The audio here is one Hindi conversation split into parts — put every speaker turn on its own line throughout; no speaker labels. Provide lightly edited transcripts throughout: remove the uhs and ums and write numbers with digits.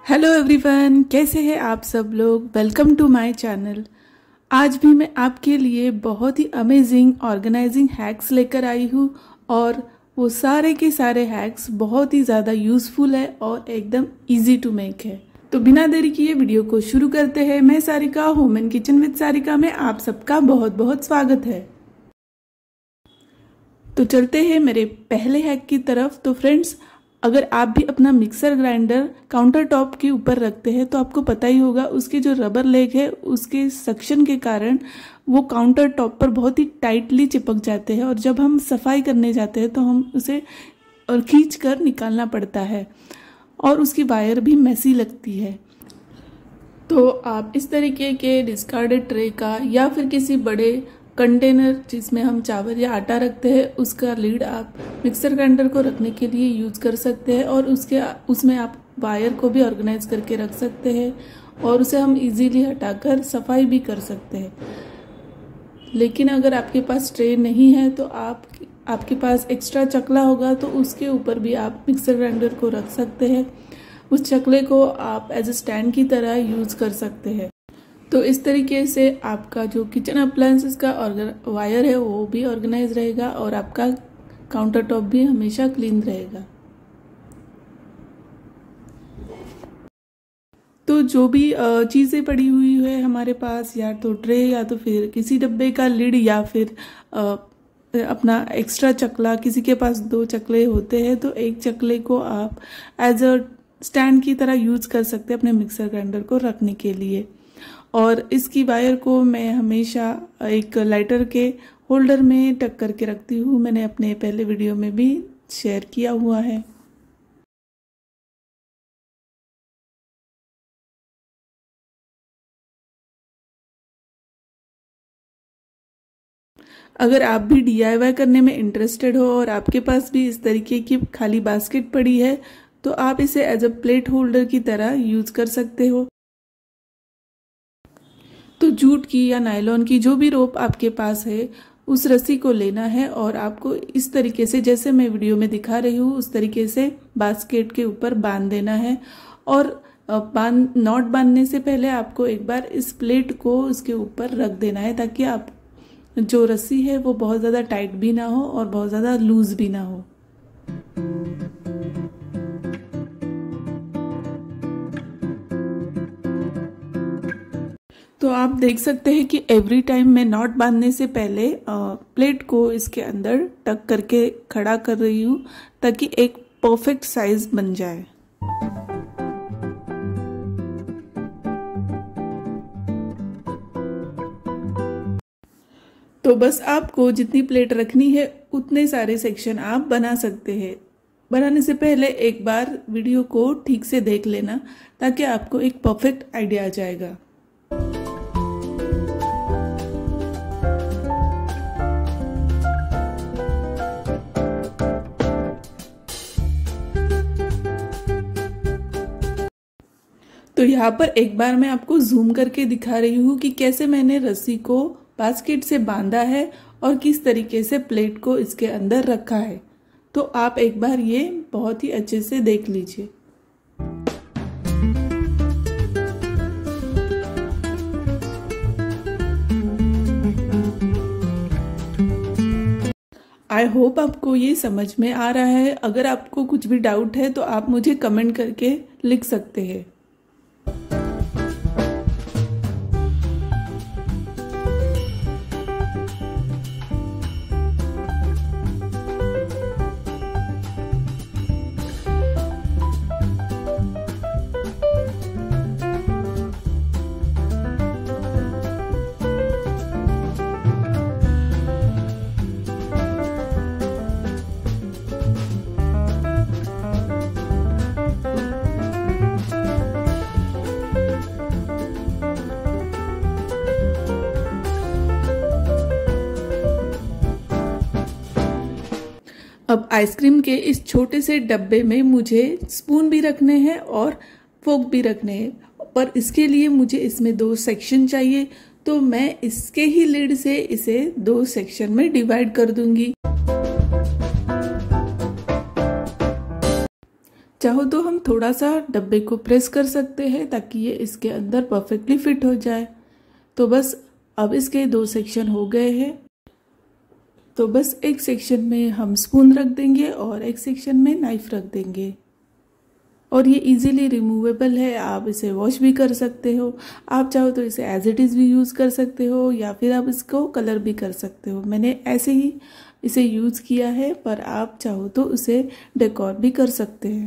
हेलो एवरीवन, कैसे हैं आप सब लोग। Welcome to my channel. आज भी मैं आपके लिए बहुत ही अमेजिंग ऑर्गेनाइजिंग हैक्स लेकर आई हूँ और वो सारे के सारे हैक्स बहुत ही ज़्यादा यूज़फुल है और एकदम इजी टू मेक है। तो बिना देरी किए वीडियो को शुरू करते हैं। मैं Sarika, home and kitchen with Sarika में आप सबका बहुत बहुत स्वागत है। तो चलते हैं मेरे पहले हैक की तरफ। तो फ्रेंड्स, अगर आप भी अपना मिक्सर ग्राइंडर काउंटर टॉप के ऊपर रखते हैं तो आपको पता ही होगा उसके जो रबर लेग है उसके सक्शन के कारण वो काउंटर टॉप पर बहुत ही टाइटली चिपक जाते हैं और जब हम सफाई करने जाते हैं तो हम उसे और खींच कर निकालना पड़ता है और उसकी वायर भी मैसी लगती है। तो आप इस तरीके के डिस्कार्डेड ट्रे का या फिर किसी बड़े कंटेनर जिसमें हम चावल या आटा रखते हैं उसका लीड आप मिक्सर ग्राइंडर को रखने के लिए यूज कर सकते हैं और उसमें आप वायर को भी ऑर्गेनाइज करके रख सकते हैं और उसे हम इजीली हटाकर सफाई भी कर सकते हैं। लेकिन अगर आपके पास ट्रे नहीं है तो आपके पास एक्स्ट्रा चकला होगा तो उसके ऊपर भी आप मिक्सर ग्राइंडर को रख सकते हैं। उस चकले को आप एज ए स्टैंड की तरह यूज कर सकते हैं। तो इस तरीके से आपका जो किचन अप्लायंसेस का वायर है वो भी ऑर्गेनाइज रहेगा और आपका काउंटर टॉप भी हमेशा क्लीन रहेगा। तो जो भी चीज़ें पड़ी हुई है हमारे पास, या तो ट्रे या तो फिर किसी डब्बे का लिड या फिर अपना एक्स्ट्रा चकला, किसी के पास 2 चकले होते हैं तो एक चकले को आप एज अ स्टैंड की तरह यूज कर सकते हैं अपने मिक्सर ग्राइंडर को रखने के लिए। और इसकी वायर को मैं हमेशा एक लाइटर के होल्डर में टक करके रखती हूँ। मैंने अपने पहले वीडियो में भी शेयर किया हुआ है। अगर आप भी DIY करने में इंटरेस्टेड हो और आपके पास भी इस तरीके की खाली बास्केट पड़ी है तो आप इसे एज अ प्लेट होल्डर की तरह यूज कर सकते हो। तो जूट की या नायलॉन की जो भी रोप आपके पास है उस रस्सी को लेना है और आपको इस तरीके से, जैसे मैं वीडियो में दिखा रही हूँ, उस तरीके से बास्केट के ऊपर बांध देना है। और नॉट बांधने से पहले आपको एक बार इस प्लेट को उसके ऊपर रख देना है ताकि आप जो रस्सी है वो बहुत ज़्यादा टाइट भी ना हो और बहुत ज़्यादा लूज भी ना हो। तो आप देख सकते हैं कि एवरी टाइम मैं नॉट बांधने से पहले प्लेट को इसके अंदर टक करके खड़ा कर रही हूँ ताकि एक परफेक्ट साइज बन जाए। तो बस आपको जितनी प्लेट रखनी है उतने सारे सेक्शन आप बना सकते हैं। बनाने से पहले एक बार वीडियो को ठीक से देख लेना ताकि आपको एक परफेक्ट आइडिया आ जाएगा। तो यहाँ पर एक बार मैं आपको जूम करके दिखा रही हूँ कि कैसे मैंने रस्सी को बास्केट से बांधा है और किस तरीके से प्लेट को इसके अंदर रखा है। तो आप एक बार ये बहुत ही अच्छे से देख लीजिए। आई होप आपको ये समझ में आ रहा है। अगर आपको कुछ भी डाउट है तो आप मुझे कमेंट करके लिख सकते हैं। अब आइसक्रीम के इस छोटे से डब्बे में मुझे स्पून भी रखने हैं और फोक भी रखने हैं, पर इसके लिए मुझे इसमें 2 सेक्शन चाहिए। तो मैं इसके ही लिड से इसे 2 सेक्शन में डिवाइड कर दूंगी। चाहो तो हम थोड़ा सा डब्बे को प्रेस कर सकते हैं ताकि ये इसके अंदर परफेक्टली फिट हो जाए। तो बस अब इसके 2 सेक्शन हो गए हैं। तो बस एक सेक्शन में हम स्पून रख देंगे और एक सेक्शन में नाइफ रख देंगे। और ये इजीली रिमूवेबल है, आप इसे वॉश भी कर सकते हो। आप चाहो तो इसे एज इट इज़ भी यूज़ कर सकते हो या फिर आप इसको कलर भी कर सकते हो। मैंने ऐसे ही इसे यूज़ किया है, पर आप चाहो तो उसे डेकोर भी कर सकते हैं।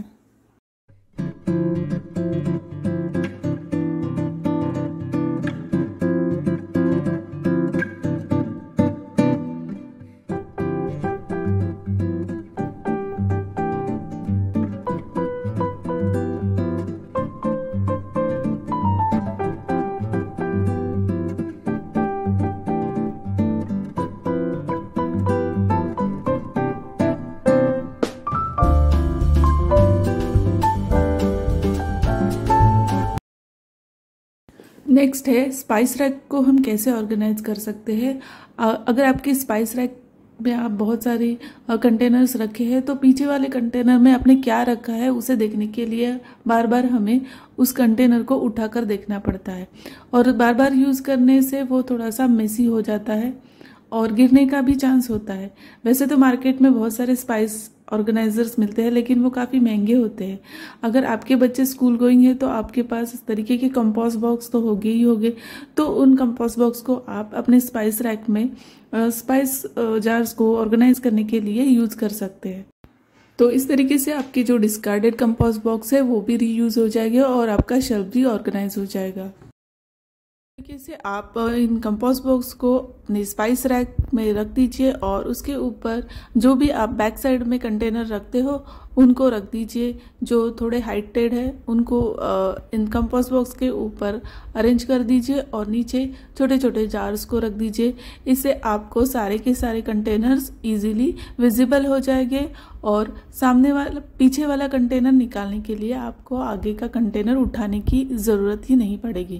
नेक्स्ट है स्पाइस रैक को हम कैसे ऑर्गेनाइज कर सकते हैं। अगर आपके स्पाइस रैक में आप बहुत सारी कंटेनर्स रखे हैं तो पीछे वाले कंटेनर में आपने क्या रखा है उसे देखने के लिए बार बार हमें उस कंटेनर को उठाकर देखना पड़ता है, और बार बार यूज़ करने से वो थोड़ा सा मेसी हो जाता है और गिरने का भी चांस होता है। वैसे तो मार्केट में बहुत सारे स्पाइस ऑर्गेनाइजर्स मिलते हैं, लेकिन वो काफ़ी महंगे होते हैं। अगर आपके बच्चे स्कूल गोइंग है तो आपके पास इस तरीके के कंपोस्ट बॉक्स तो होंगे ही होंगे, तो उन कंपोस्ट बॉक्स को आप अपने स्पाइस रैक में स्पाइस जार्स को ऑर्गेनाइज करने के लिए यूज़ कर सकते हैं। तो इस तरीके से आपके जो डिस्कार्डेड कंपोस्ट बॉक्स है वो भी रीयूज़ हो जाएंगे और आपका शेल्फ भी ऑर्गेनाइज हो जाएगा। तरीके से आप इन कंपोस्ट बॉक्स को अपने स्पाइस रैक में रख दीजिए और उसके ऊपर जो भी आप बैक साइड में कंटेनर रखते हो उनको रख दीजिए। जो थोड़े हाइटेड है उनको इन कंपोस्ट बॉक्स के ऊपर अरेंज कर दीजिए और नीचे छोटे छोटे जार्स को रख दीजिए। इससे आपको सारे के सारे कंटेनर्स इजीली विजिबल हो जाएंगे और सामने वाला पीछे वाला कंटेनर निकालने के लिए आपको आगे का कंटेनर उठाने की ज़रूरत ही नहीं पड़ेगी।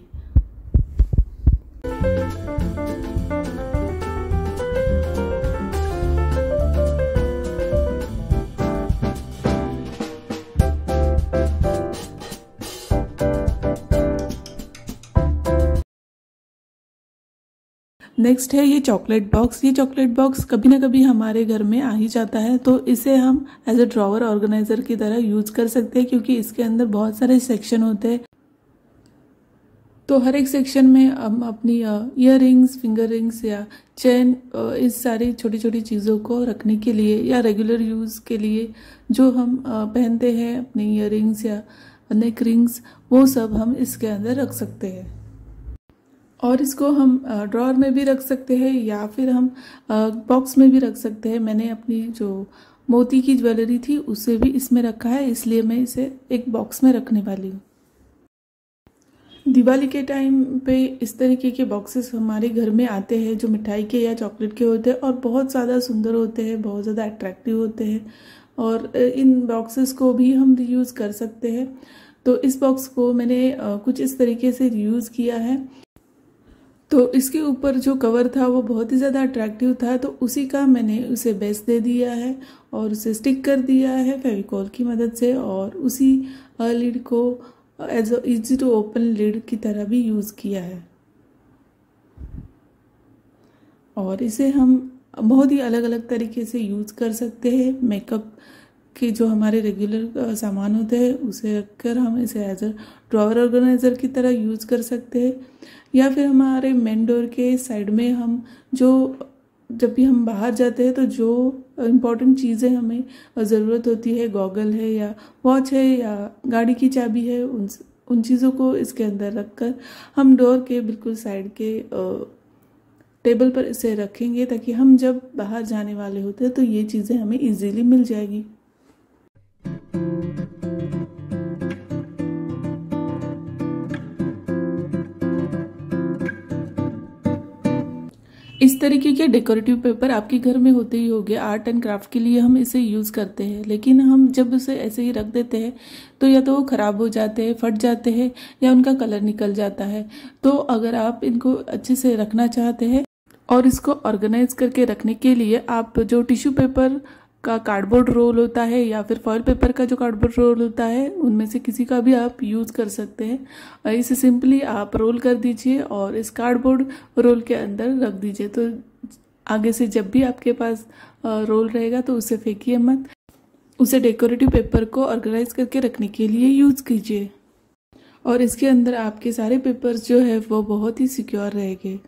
नेक्स्ट है ये चॉकलेट बॉक्स। ये चॉकलेट बॉक्स कभी ना कभी हमारे घर में आ ही जाता है, तो इसे हम एज अ ड्रॉवर ऑर्गेनाइजर की तरह यूज कर सकते हैं क्योंकि इसके अंदर बहुत सारे सेक्शन होते हैं। तो हर एक सेक्शन में हम अपनी ईयर रिंग्स, फिंगर रिंग्स या चेन, इस सारी छोटी छोटी चीज़ों को रखने के लिए या रेगुलर यूज़ के लिए जो हम पहनते हैं, अपनी ईयर रिंग्स या नेक रिंग्स, वो सब हम इसके अंदर रख सकते हैं। और इसको हम ड्रॉअर में भी रख सकते हैं या फिर हम बॉक्स में भी रख सकते हैं। मैंने अपनी जो मोती की ज्वेलरी थी उसे भी इसमें रखा है, इसलिए मैं इसे एक बॉक्स में रखने वाली हूँ। दिवाली के टाइम पे इस तरीके के बॉक्सेस हमारे घर में आते हैं जो मिठाई के या चॉकलेट के होते हैं और बहुत ज़्यादा सुंदर होते हैं, बहुत ज़्यादा अट्रैक्टिव होते हैं और इन बॉक्सेस को भी हम रीयूज़ कर सकते हैं। तो इस बॉक्स को मैंने कुछ इस तरीके से रीयूज़ किया है। तो इसके ऊपर जो कवर था वो बहुत ही ज़्यादा अट्रैक्टिव था, तो उसी का मैंने उसे बेस दे दिया है और उसे स्टिक कर दिया है फेविकॉल की मदद से, और उसी लिड को as easy to open lid की तरह भी यूज़ किया है। और इसे हम बहुत ही अलग अलग तरीके से यूज़ कर सकते हैं। मेकअप के जो हमारे रेगुलर सामान होते हैं उसे रखकर हम इसे एज अ ड्रॉअर ऑर्गेनाइज़र की तरह यूज़ कर सकते हैं, या फिर हमारे मेन डोर के साइड में हम जब भी हम बाहर जाते हैं तो जो इम्पोर्टेंट चीज़ें हमें ज़रूरत होती है, गॉगल है या वॉच है या गाड़ी की चाबी है, उन चीज़ों को इसके अंदर रखकर हम डोर के बिल्कुल साइड के टेबल पर इसे रखेंगे ताकि हम जब बाहर जाने वाले होते हैं तो ये चीज़ें हमें इजीली मिल जाएगी। इस तरीके के डेकोरेटिव पेपर आपके घर में होते ही होंगे। आर्ट एंड क्राफ्ट के लिए हम इसे यूज़ करते हैं, लेकिन हम जब उसे ऐसे ही रख देते हैं तो या तो वो ख़राब हो जाते हैं, फट जाते हैं या उनका कलर निकल जाता है। तो अगर आप इनको अच्छे से रखना चाहते हैं और इसको ऑर्गेनाइज करके रखने के लिए आप जो टिश्यू पेपर का कार्डबोर्ड रोल होता है या फिर फॉयल पेपर का जो कार्डबोर्ड रोल होता है, उनमें से किसी का भी आप यूज़ कर सकते हैं। इसे सिंपली आप रोल कर दीजिए और इस कार्डबोर्ड रोल के अंदर रख दीजिए। तो आगे से जब भी आपके पास रोल रहेगा तो उसे फेंकिए मत, उसे डेकोरेटिव पेपर को ऑर्गेनाइज करके रखने के लिए यूज़ कीजिए और इसके अंदर आपके सारे पेपर्स जो है वो बहुत ही सिक्योर रहेंगे।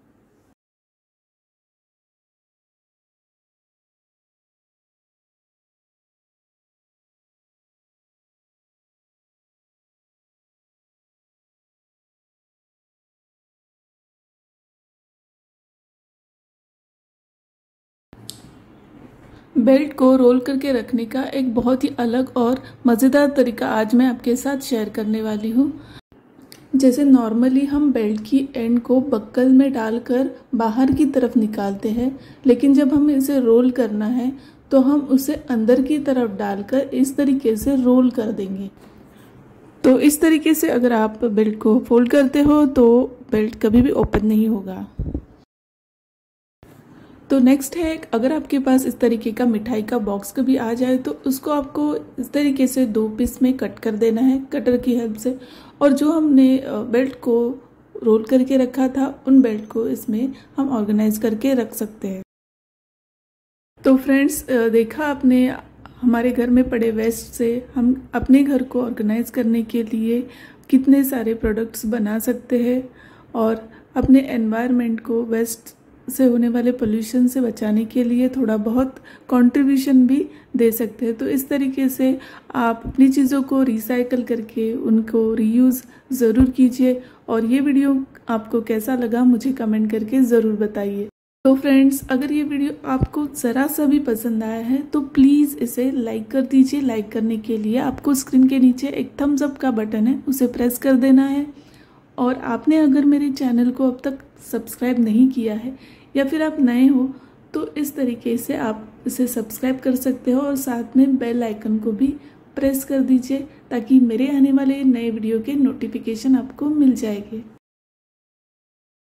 बेल्ट को रोल करके रखने का एक बहुत ही अलग और मज़ेदार तरीका आज मैं आपके साथ शेयर करने वाली हूँ। जैसे नॉर्मली हम बेल्ट की एंड को बक्कल में डालकर बाहर की तरफ निकालते हैं, लेकिन जब हमें इसे रोल करना है तो हम उसे अंदर की तरफ डालकर इस तरीके से रोल कर देंगे। तो इस तरीके से अगर आप बेल्ट को फोल्ड करते हो तो बेल्ट कभी भी ओपन नहीं होगा। तो नेक्स्ट है, अगर आपके पास इस तरीके का मिठाई का बॉक्स कभी आ जाए तो उसको आपको इस तरीके से 2 पीस में कट कर देना है कटर की हेल्प से, और जो हमने बेल्ट को रोल करके रखा था उन बेल्ट को इसमें हम ऑर्गेनाइज करके रख सकते हैं। तो फ्रेंड्स, देखा आपने हमारे घर में पड़े वेस्ट से हम अपने घर को ऑर्गेनाइज करने के लिए कितने सारे प्रोडक्ट्स बना सकते हैं और अपने एनवायरनमेंट को वेस्ट से होने वाले पोल्यूशन से बचाने के लिए थोड़ा बहुत कंट्रीब्यूशन भी दे सकते हैं। तो इस तरीके से आप अपनी चीज़ों को रिसाइकल करके उनको रीयूज़ ज़रूर कीजिए। और ये वीडियो आपको कैसा लगा मुझे कमेंट करके ज़रूर बताइए। तो फ्रेंड्स, अगर ये वीडियो आपको ज़रा सा भी पसंद आया है तो प्लीज़ इसे लाइक कर दीजिए। लाइक करने के लिए आपको स्क्रीन के नीचे एक थम्स अप का बटन है, उसे प्रेस कर देना है। और आपने अगर मेरे चैनल को अब तक सब्सक्राइब नहीं किया है या फिर आप नए हो तो इस तरीके से आप इसे सब्सक्राइब कर सकते हो और साथ में बेल आइकन को भी प्रेस कर दीजिए ताकि मेरे आने वाले नए वीडियो के नोटिफिकेशन आपको मिल जाएंगे।